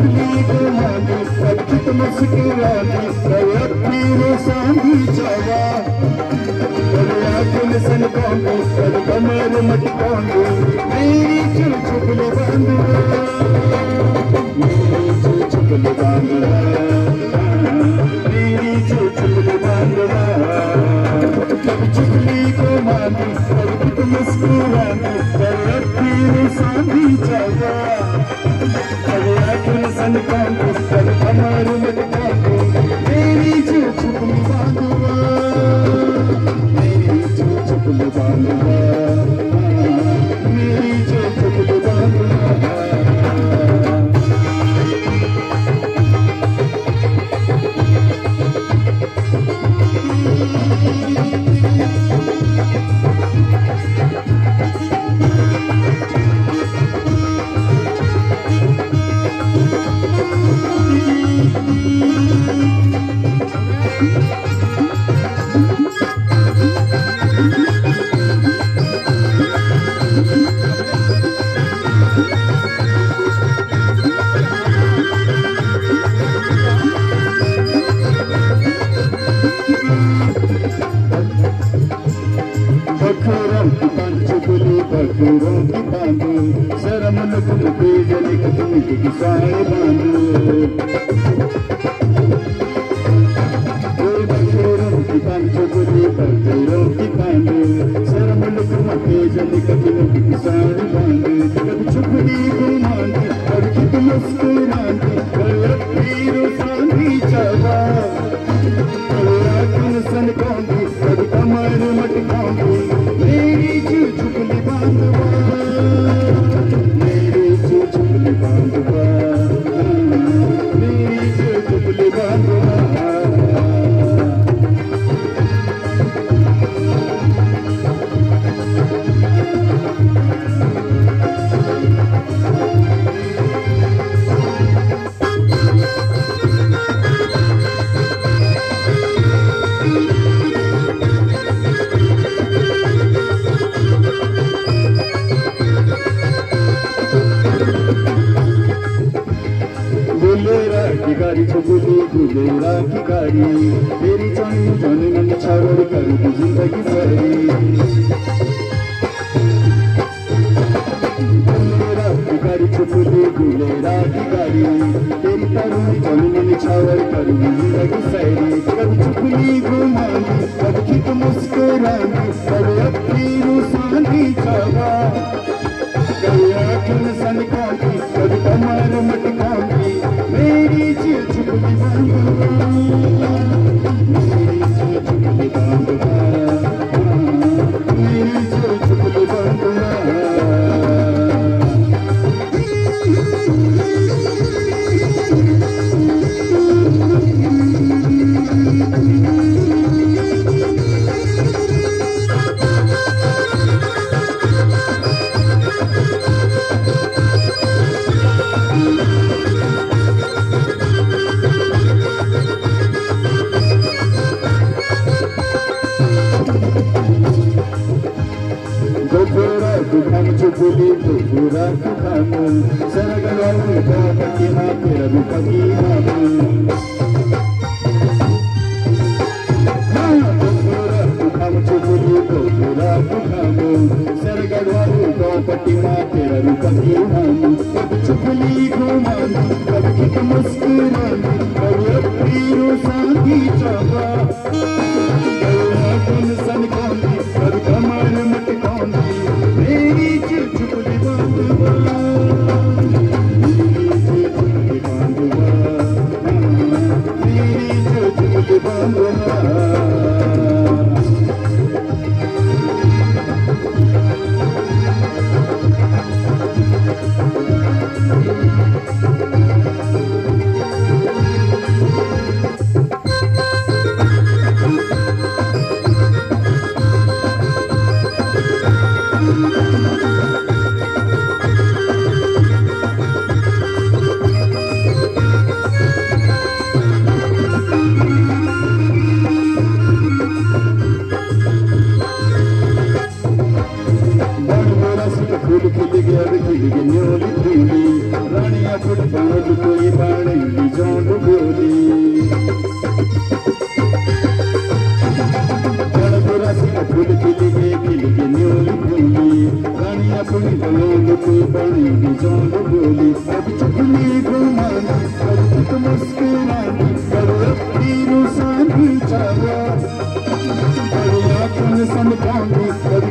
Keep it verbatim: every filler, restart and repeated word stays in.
चुगली गुमानी अखित मुस्कुरानी कया पीरो सांधी जावा कल आँखों सन कौंगी कल कमर मटकौंगी मेरी जो चुगली बांधवा मेरी जो चुगली बांधवा मेरी जो चुगली बांधवा कभी चुगली गुमानी अखित मुस्कुरानी कया पीरो सांधी जावा सन कौंगी कल कमर मटकौंगी मेरी जो चुगली बांधवा मेरी जो चुगली बांधवा मेरी जो चुगली बांधवा बखरों की बांधो शर्म न तुम बेजल तुम की साए बांधो बखरों की बांधो बोले बखरों की बांधो शर्म न तुम बेजल तुम की साए बांधो कभी चुगली गुमानी कभी तुम मुस्कुरानी कल पीरो सांधी जावा कल आँखों सन कौंगी कभी कमर मटकौंगी मेरी जो चुगली बांधवा मेरी जो चुगली बांधवा मेरी जो चुगली बांधवा की गाड़ी चुगली गुलेरा की गाड़ी तेरी जानी जाने मन छाड़ कर दी जिंदगी सारी गुलेरा की गाड़ी चुगली गुलेरा की गाड़ी तेरी जानी जाने मन छाड़ कर दी जिंदगी सारी कभी चुगली गुमानी कभी खित मुस्कुरानी कभी अपनी सांधी जावा कभी आँखों सन कौंगी कभी कमर मटकौंगी मेरी जो चुगली बांधवा मेरी जो चुगली बांधवा मेरी जो चुगली बांधवा हम चुगली तो पूरा खामो सरगलाऊ का पति माँ तेरा रूपकी मामो हम चुगली तो पूरा खामो सरगलाऊ का पति माँ तेरा रूपकी मामो कभी चुगली घुमानी कभी खित मुस्कुरानी कभी अपनी सांधी जावा कभी आँखों सन कौंगी कभी कमर मटकौंगी मेरी जो चुगली बांधवा मेरी जो चुगली बांधवा मेरी जो चुगली बांधवा फूल खिल गया खिल गई न्योली खिली रानिया फुट पौध कोई बाणी जोंड बोली फूल खिलगे खिलगे न्योली फूली रानिया फुट पौध कोई बाणी जोंड बोली अब चुपली घुमानी कभी तो मुस्कुरानी करो अपनी रुसानी चावा करो आँखों में समझानी